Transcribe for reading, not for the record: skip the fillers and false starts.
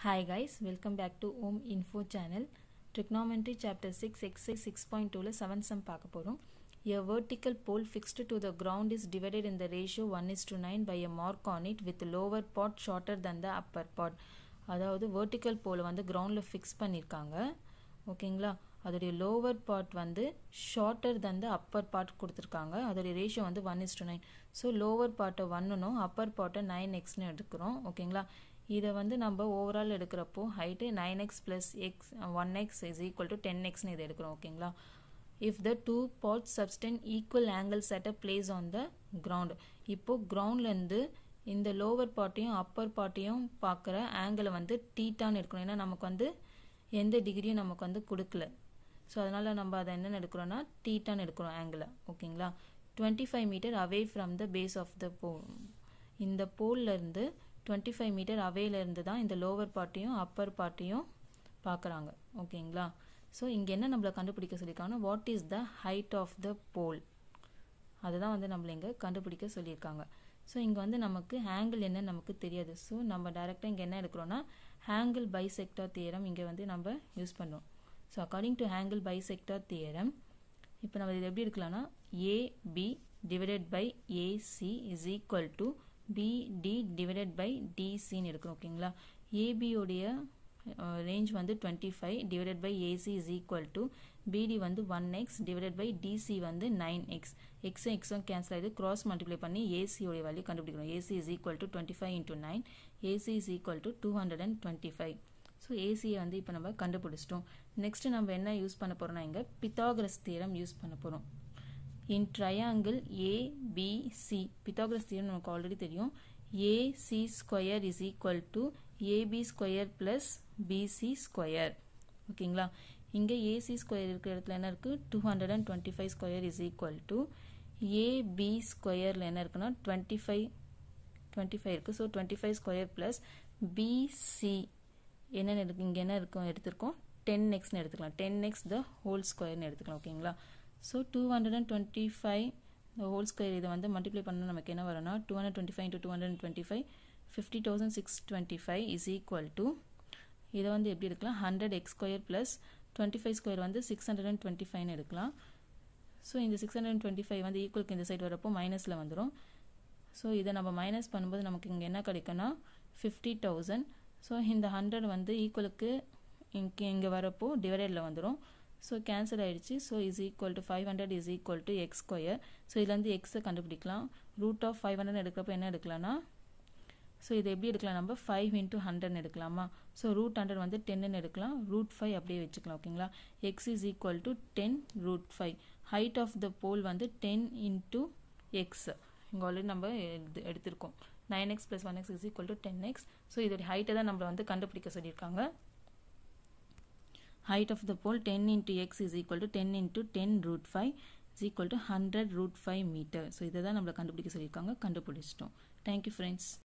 Hi guys, welcome back to Om Info channel. Trigonometry chapter 6 exercise 6.2 la 7 sum பார்க்க போறோம். A vertical pole fixed to the ground is divided in the ratio 1:9 by a mark on it with lower part shorter than the upper part. அதாவது vertical pole வந்து groundல fix பண்ணிருக்காங்க. ஓகேங்களா? அதோட lower part வந்து shorter than the upper part கொடுத்திருக்காங்க. அதோட ratio வந்து 1:9. So lower part 1 னும் upper part 9x னு எடுக்கிறோம். ஓகேங்களா? இதை வந்து நம்ம ஓவரால் எடுக்கிறப்போ height 9x plus x 1x is equal to 10x னு இதை எடுக்கிறோம். ஓகேங்களா? If the two parts subtend equal angles at a place on the ground. இப்போ கிரவுண்ட்லேருந்து இந்த லோவர் பார்ட்டையும் அப்பர் பார்ட்டையும் பார்க்குற ஆங்கிளை வந்து டீட்டான்னு எடுக்கணும். ஏன்னா நமக்கு வந்து எந்த டிகிரியும் நமக்கு வந்து கொடுக்கல. ஸோ அதனால் நம்ம அதை என்னென்னு எடுக்கிறோன்னா டீட்டான்னு எடுக்கிறோம் ஆங்கிளை. ஓகேங்களா? 25 metre away from the base of the pole. இந்த போல்லேருந்து 25 மீட்டர் அவேலேருந்து தான் இந்த லோவர் பார்ட்டையும் அப்பர் பார்ட்டையும் பார்க்குறாங்க. ஓகேங்களா? ஸோ இங்கே என்ன நம்மளை கண்டுபிடிக்க சொல்லியிருக்காங்கன்னா what is the height of the pole, அதுதான் வந்து நம்மளை இங்கே கண்டுபிடிக்க சொல்லியிருக்காங்க. ஸோ இங்கே வந்து நமக்கு ஆங்கிள் என்னன்னு நமக்கு தெரியாது. ஸோ நம்ம டைரெக்டாக இங்கே என்ன எடுக்கிறோன்னா ஆங்கிள் பைசெக்டார் தியரம் இங்கே வந்து நம்ம யூஸ் பண்ணுறோம். So according to angle bisector theorem இப்போ நம்ம இது எப்படி எடுக்கலாம்னா AB divided by AC is equal to BD divided by DC னு எடுக்கிறோம். ஓகேங்களா? AB உடைய ரேஞ்ச் வந்து 25 divided by AC is equal to BD வந்து 1x divided by DC வந்து 9x. x xம் கேன்சல் ஆகிது, cross multiply பண்ணி AC உடைய வேல்யூ கண்டுபிடிக்கிறோம். AC is equal to 25 into 9. AC is equal to 225. So ஏசியை வந்து இப்போ நம்ம கண்டுபிடிச்சிட்டோம். நெக்ஸ்ட் நம்ம என்ன யூஸ் பண்ண போகிறோம்னா இங்கே பித்தாகரஸ் தியரம் யூஸ் பண்ண போகிறோம். In triangle ABC, Pythagoras theorem நமக்கு ஆல்ரெடி தெரியும். AC square is equal to AB square plus BC square. ஓகேங்களா? இங்கே AC square இருக்கிற இடத்துல என்ன இருக்கு? 225 square is equal to AB squareல என்ன இருக்குன்னா 25 இருக்கு. ஸோ 25 square plus BC என்னென்ன இருக்கு? இங்கே என்ன இருக்கும் எடுத்திருக்கோம்? 10x எடுத்துக்கலாம். 10x the whole square எடுத்துக்கலாம். ஓகேங்களா? ஸோ 225 the whole square இதை வந்து மல்டிப்ளை பண்ணால் நமக்கு என்ன வரும்னா 225 into 225 50,625 is equal to இதை வந்து எப்படி எடுக்கலாம் 100x square plus 25 square வந்து 625 எடுக்கலாம். ஸோ இந்த 625 வந்து ஈக்குவலுக்கு இந்த சைடு வரப்போ மைனஸில் வந்துடும். ஸோ இதை நம்ம மைனஸ் பண்ணும்போது நமக்கு இங்கே என்ன கிடைக்குன்னா 50,000. ஸோ இந்த 100 வந்து ஈக்குவலுக்கு இங்கே வரப்போ டிவைடடில் வந்துடும். ஸோ கேன்சல் ஆகிடுச்சு. So is equal to 500 is equal to x square. So இதுலேருந்து எக்ஸை கண்டுபிடிக்கலாம். ரூட் ஆஃப் 500 எடுக்கிறப்ப என்ன எடுக்கலாம்னா ஸோ இதை எப்படி எடுக்கலாம் நம்ம 5 into 100 எடுக்கலாமா? ஸோ ரூட் 100 வந்து 10 எடுக்கலாம். ரூட் 5 அப்படியே வச்சுக்கலாம். ஓகேங்களா? X is equal to 10 root 5. Height of the pole வந்து 10 into எக்ஸ். இங்கே ஆல்ரெடி நம்ம எடுத்திருக்கோம். 9x plus 1x is equal to 10x. So இதோட ஹைட்டை தான் நம்மளை வந்து கண்டுபிடிக்க சொல்லியிருக்காங்க. Height of the pole 10 into x is equal to 10 into 10 root 5 is equal to 100 root 5 meter. So இதை தான் நம்மளை கண்டுபிடிக்க சொல்லியிருக்காங்க. கண்டுபிடிச்சிட்டோம். Thank you friends.